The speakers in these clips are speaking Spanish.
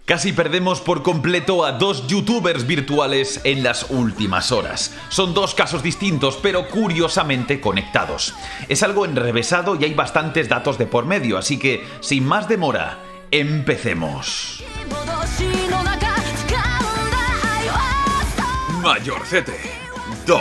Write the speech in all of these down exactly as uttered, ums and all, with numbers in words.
Casi perdemos por completo a dos youtubers virtuales en las últimas horas. Son dos casos distintos, pero curiosamente conectados. Es algo enrevesado y hay bastantes datos de por medio, así que, sin más demora, empecemos. Mayorcete dos.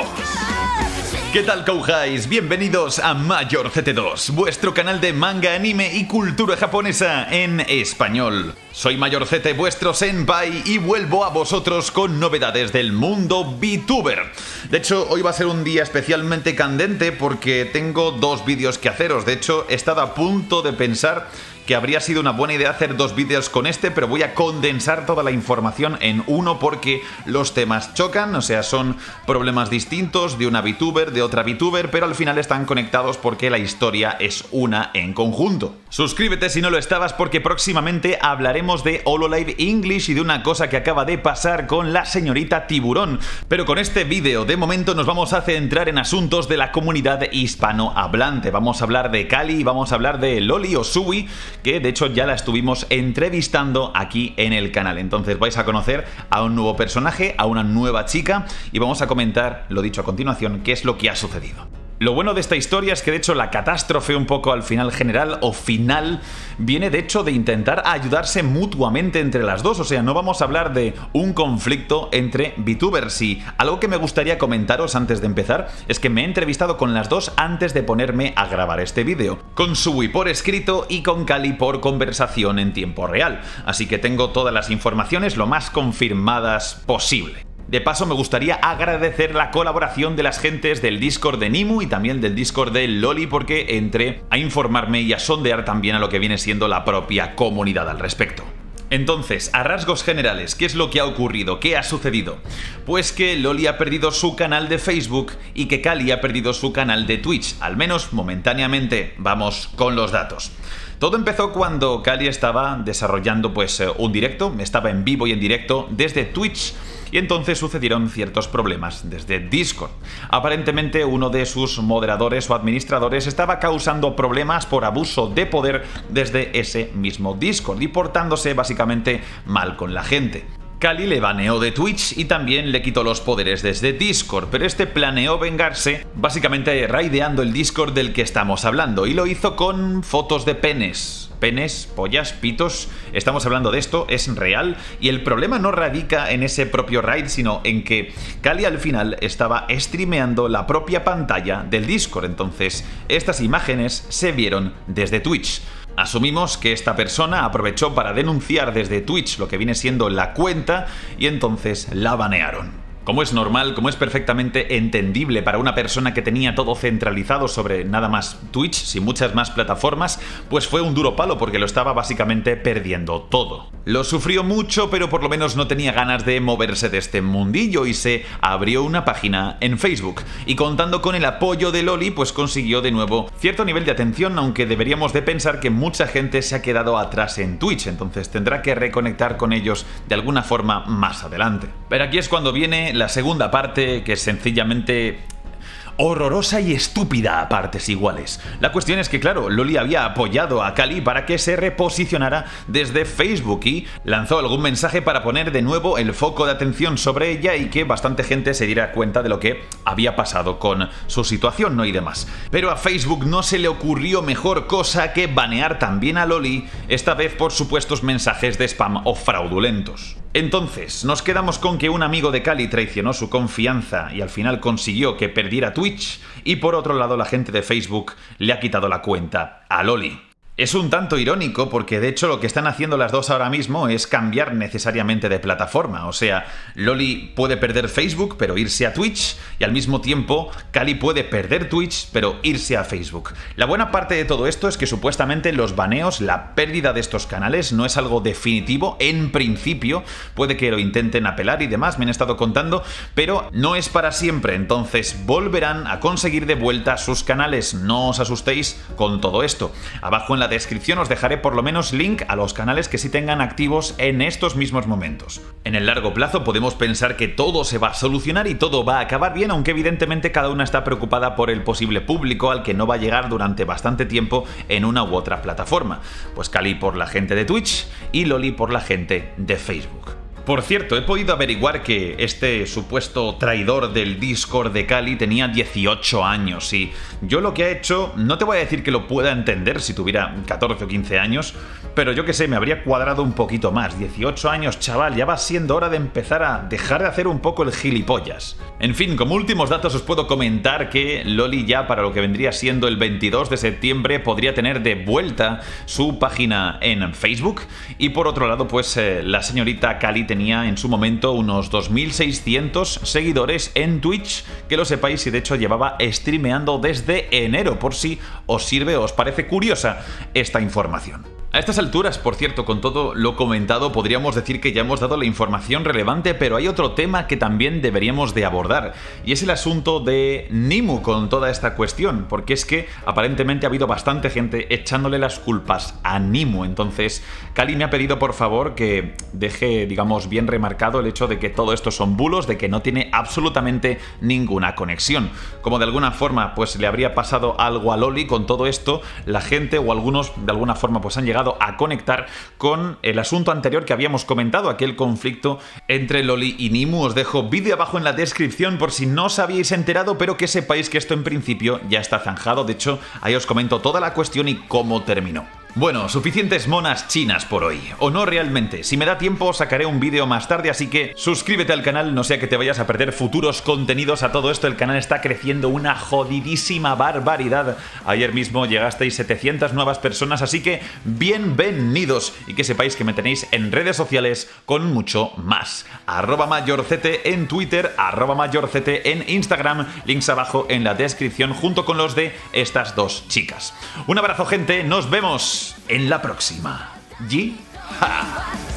¿Qué tal, Kouhais? Bienvenidos a Mayorcete dos, vuestro canal de manga, anime y cultura japonesa en español. Soy Mayorcete, vuestro senpai, y vuelvo a vosotros con novedades del mundo VTuber. De hecho, hoy va a ser un día especialmente candente porque tengo dos vídeos que haceros. De hecho, he estado a punto de pensar que habría sido una buena idea hacer dos vídeos con este, pero voy a condensar toda la información en uno porque los temas chocan, o sea, son problemas distintos de una VTuber, de otra VTuber, pero al final están conectados porque la historia es una en conjunto. Suscríbete si no lo estabas porque próximamente hablaremos de Hololive English y de una cosa que acaba de pasar con la señorita Tiburón. Pero con este vídeo, de momento, nos vamos a centrar en asuntos de la comunidad hispanohablante. Vamos a hablar de Kali y vamos a hablar de Loli o Sui, que de hecho ya la estuvimos entrevistando aquí en el canal. Entonces vais a conocer a un nuevo personaje, a una nueva chica, y vamos a comentar, lo dicho a continuación, qué es lo que ha sucedido. Lo bueno de esta historia es que de hecho la catástrofe un poco al final general o final viene de hecho de intentar ayudarse mutuamente entre las dos. O sea, no vamos a hablar de un conflicto entre VTubers. Y algo que me gustaría comentaros antes de empezar es que me he entrevistado con las dos antes de ponerme a grabar este vídeo. Con Sui por escrito y con Kali por conversación en tiempo real. Así que tengo todas las informaciones lo más confirmadas posible. De paso, me gustaría agradecer la colaboración de las gentes del Discord de Nimu y también del Discord de Loli, porque entré a informarme y a sondear también a lo que viene siendo la propia comunidad al respecto. Entonces, a rasgos generales, ¿qué es lo que ha ocurrido? ¿Qué ha sucedido? Pues que Loli ha perdido su canal de Facebook y que Kali ha perdido su canal de Twitch, al menos momentáneamente. Vamos con los datos. Todo empezó cuando Kali estaba desarrollando pues un directo, estaba en vivo y en directo desde Twitch, y entonces sucedieron ciertos problemas desde Discord. Aparentemente uno de sus moderadores o administradores estaba causando problemas por abuso de poder desde ese mismo Discord y portándose básicamente mal con la gente. Kali le baneó de Twitch y también le quitó los poderes desde Discord, pero este planeó vengarse básicamente raideando el Discord del que estamos hablando, y lo hizo con fotos de penes. Penes, pollas, pitos, estamos hablando de esto, es real, y el problema no radica en ese propio raid, sino en que Kali al final estaba streameando la propia pantalla del Discord, entonces estas imágenes se vieron desde Twitch. Asumimos que esta persona aprovechó para denunciar desde Twitch lo que viene siendo la cuenta y entonces la banearon. Como es normal, como es perfectamente entendible para una persona que tenía todo centralizado sobre nada más Twitch, sin muchas más plataformas, pues fue un duro palo porque lo estaba básicamente perdiendo todo. Lo sufrió mucho, pero por lo menos no tenía ganas de moverse de este mundillo y se abrió una página en Facebook. Y contando con el apoyo de Loli, pues consiguió de nuevo cierto nivel de atención, aunque deberíamos de pensar que mucha gente se ha quedado atrás en Twitch, entonces tendrá que reconectar con ellos de alguna forma más adelante. Pero aquí es cuando viene la segunda parte, que es sencillamente horrorosa y estúpida a partes iguales. La cuestión es que, claro, Loli había apoyado a Kali para que se reposicionara desde Facebook y lanzó algún mensaje para poner de nuevo el foco de atención sobre ella y que bastante gente se diera cuenta de lo que había pasado con su situación, ¿no? Y demás. Pero a Facebook no se le ocurrió mejor cosa que banear también a Loli, esta vez por supuestos mensajes de spam o fraudulentos. Entonces, nos quedamos con que un amigo de Kali traicionó su confianza y al final consiguió que perdiera Twitch, y por otro lado la gente de Facebook le ha quitado la cuenta a Loli. Es un tanto irónico porque de hecho lo que están haciendo las dos ahora mismo es cambiar necesariamente de plataforma. O sea, Loli puede perder Facebook pero irse a Twitch, y al mismo tiempo Kali puede perder Twitch pero irse a Facebook. La buena parte de todo esto es que supuestamente los baneos, la pérdida de estos canales no es algo definitivo en principio. Puede que lo intenten apelar y demás, me han estado contando, pero no es para siempre. Entonces volverán a conseguir de vuelta sus canales. No os asustéis con todo esto. Abajo en la la descripción os dejaré por lo menos link a los canales que sí tengan activos en estos mismos momentos. En el largo plazo podemos pensar que todo se va a solucionar y todo va a acabar bien, aunque evidentemente cada una está preocupada por el posible público al que no va a llegar durante bastante tiempo en una u otra plataforma. Pues Kali por la gente de Twitch y Loli por la gente de Facebook. Por cierto, he podido averiguar que este supuesto traidor del Discord de Kali tenía dieciocho años y yo lo que ha hecho, no te voy a decir que lo pueda entender si tuviera catorce o quince años, pero yo que sé, me habría cuadrado un poquito más. dieciocho años, chaval, ya va siendo hora de empezar a dejar de hacer un poco el gilipollas. En fin, como últimos datos os puedo comentar que Loli ya para lo que vendría siendo el veintidós de septiembre podría tener de vuelta su página en Facebook y por otro lado pues eh, la señorita Kali tenía en su momento unos dos mil seiscientos seguidores en Twitch, que lo sepáis, y de hecho llevaba streameando desde enero, por si os sirve o os parece curiosa esta información. A estas alturas, por cierto, con todo lo comentado, podríamos decir que ya hemos dado la información relevante, pero hay otro tema que también deberíamos de abordar, y es el asunto de Nimu con toda esta cuestión, porque es que aparentemente ha habido bastante gente echándole las culpas a Nimu. Entonces, Kali me ha pedido por favor que deje, digamos, bien remarcado el hecho de que todo esto son bulos, de que no tiene absolutamente ninguna conexión. Como de alguna forma, pues le habría pasado algo a Loli con todo esto, la gente o algunos de alguna forma pues han llegado a conectar con el asunto anterior que habíamos comentado, aquel conflicto entre Loli y Nimu. Os dejo vídeo abajo en la descripción por si no os habíais enterado, pero que sepáis que esto en principio ya está zanjado. De hecho, ahí os comento toda la cuestión y cómo terminó. Bueno, suficientes monas chinas por hoy, o no realmente. Si me da tiempo sacaré un vídeo más tarde, así que suscríbete al canal, no sea que te vayas a perder futuros contenidos. A todo esto el canal está creciendo una jodidísima barbaridad. Ayer mismo llegasteis setecientas nuevas personas, así que bienvenidos, y que sepáis que me tenéis en redes sociales con mucho más. Arroba mayorct en Twitter, arroba mayorct en Instagram, links abajo en la descripción junto con los de estas dos chicas. Un abrazo, gente, nos vemos en la próxima. Ji-ha.